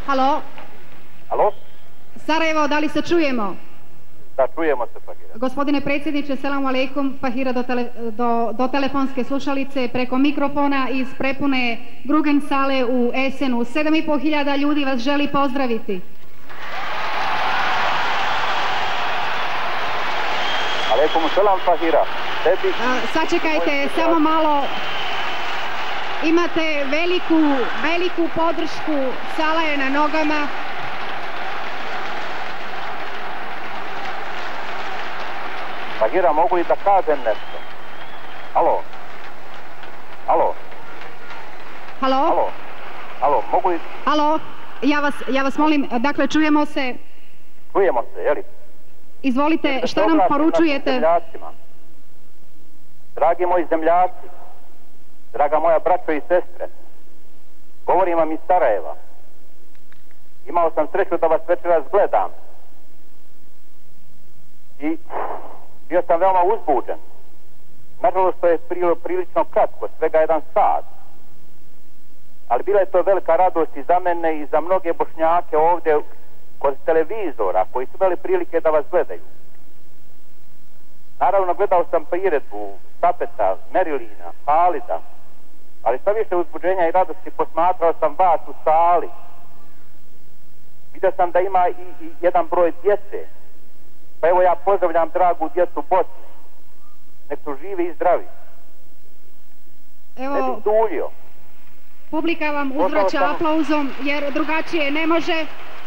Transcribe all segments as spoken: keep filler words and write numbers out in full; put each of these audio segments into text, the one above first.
Halo? Halo? Sarajevo, da li se čujemo? Da, čujemo se, Fahira. Gospodine predsjedniče, selamu alejkum, Fahira do, tele, do, do telefonske slušalice preko mikrofona iz prepune Grugen sale u Esenu. Sedam i pol hiljada ljudi vas želi pozdraviti. Aleikum selam, Fahira. Tebi... A, sačekajte, samo malo. Imate veliku, veliku podršku, sala je na nogama. Fahira, mogu li da kažem nešto? Alo? Alo? Halo? Alo? Alo, mogu li... Halo? Ja vas, ja vas molim, dakle, čujemo se. Čujemo se, jeli? Izvolite, šta nam poručujete? Dragi moji zemljaci, draga moja braćo i sestre, govorim vam iz Sarajeva. Imao sam sreću da vas večeras gledam. I bio sam veoma uzbuđen. Nažalost, to je prilično kratko, svega jedan sat. Ali bila je to velika radost i za mene i za mnoge Bošnjake ovdje kod televizora koji su imali prilike da vas gledaju. Naravno, gledao sam priredbu Stapeta, Merilina, Halida, ali sa više uzbuđenja i radosti posmatrao sam vas u sali. Vidio sam da ima i, i jedan broj djece. Pa evo ja pozdravljam dragu djecu Bosne. Nek su živi i zdravi. Evo, ne bih duljio. Publika vam uzvraća sam... aplauzom jer drugačije ne može.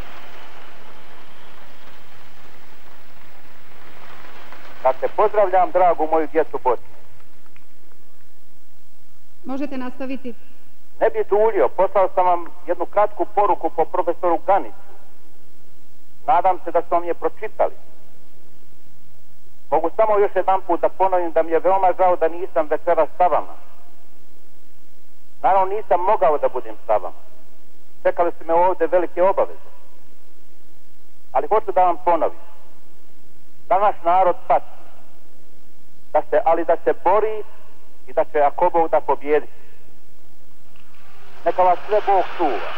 Dakle, pozdravljam dragu moju djecu Bosne. Možete nastaviti. Ne bih duljio, poslao sam vam jednu kratku poruku po profesoru Ganiću. Nadam se da ste vam je pročitali. Mogu samo još jedan put da ponovim da mi je veoma žao da nisam večeras sa vama. Naravno nisam mogao da budem sa vama. Čekali su me ovdje velike obaveze. Ali hoću da vam ponovim. Da naš narod pati. Da se, ali da se bori i da će ako Bog da pobjedi. Neka vas sve Bog čuva.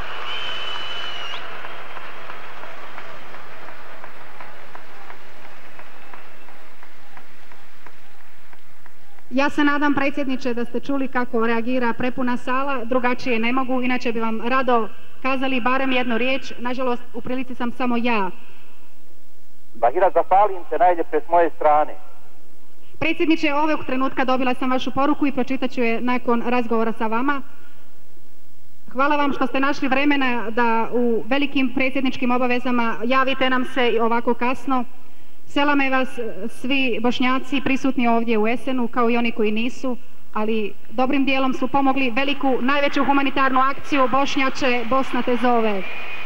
Ja se nadam, predsjedniče, da ste čuli kako reagira prepuna sala, drugačije ne mogu, inače bi vam rado kazali barem jednu riječ, nažalost u prilici sam samo ja. Bahira, zahvalim se najljepše s moje strane. Predsjedniče, ovog trenutka dobila sam vašu poruku i pročitat ću je nakon razgovora sa vama. Hvala vam što ste našli vremena da u velikim predsjedničkim obavezama javite nam se ovako kasno. Selame vas svi Bošnjaci prisutni ovdje u Esenu, kao i oni koji nisu, ali dobrim dijelom su pomogli veliku, najveću humanitarnu akciju Bošnjače, Bosna te zove.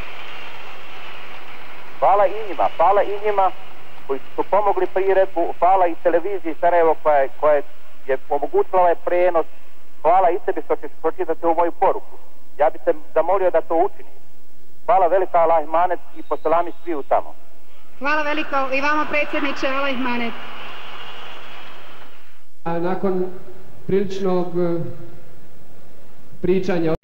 Hvala i njima, hvala i njima koji su pomogli priredbu, hvala i televiziji Sarajevo koja, koja je omogućila ovaj prenos, hvala i tebi što ćeš pročitati ovu moju poruku. Ja bih te zamolio da to učini. Hvala velika, Allah imanet, i poselami sviju tamo. Hvala veliko i vama, predsjedniče, Allah imanet. A nakon priličnog pričanja